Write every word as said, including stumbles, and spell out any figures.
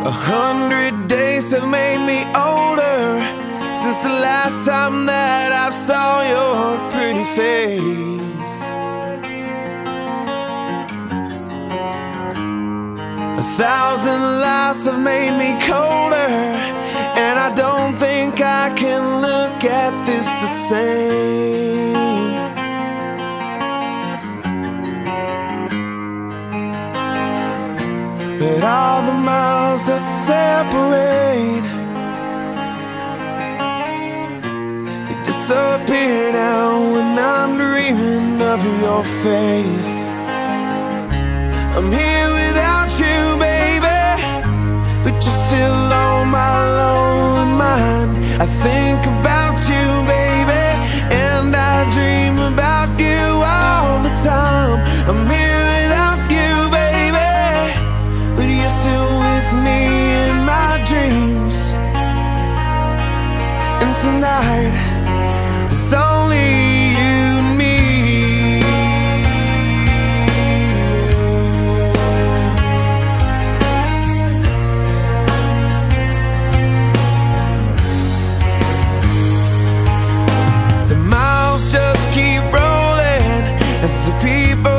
A hundred days have made me older since the last time that I saw your pretty face. A thousand lives have made me colder, and I don't think I can look at this the same. But all the miles that separate, they disappear now when I'm dreaming of your face. I'm here without you, baby, but you're still on my lonely mind. I think about you, baby, and I dream about you all the time. I'm here without you, baby, but you're still with me in my dreams. And tonight, it's only you and me. The miles just keep rolling as the people